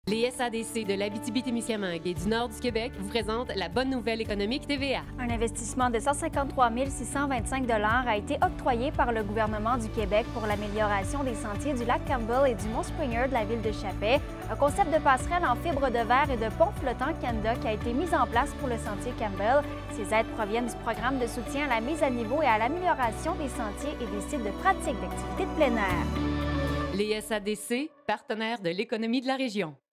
Les SADC de l'Abitibi-Témiscamingue et du nord du Québec vous présentent la bonne nouvelle économique TVA. Un investissement de 153 625 a été octroyé par le gouvernement du Québec pour l'amélioration des sentiers du lac Campbell et du Mont Springer de la ville de Chappais. Un concept de passerelle en fibre de verre et de pont flottant Canada qui a été mis en place pour le sentier Campbell. Ces aides proviennent du programme de soutien à la mise à niveau et à l'amélioration des sentiers et des sites de pratique d'activités de plein air. Les SADC, partenaires de l'économie de la région.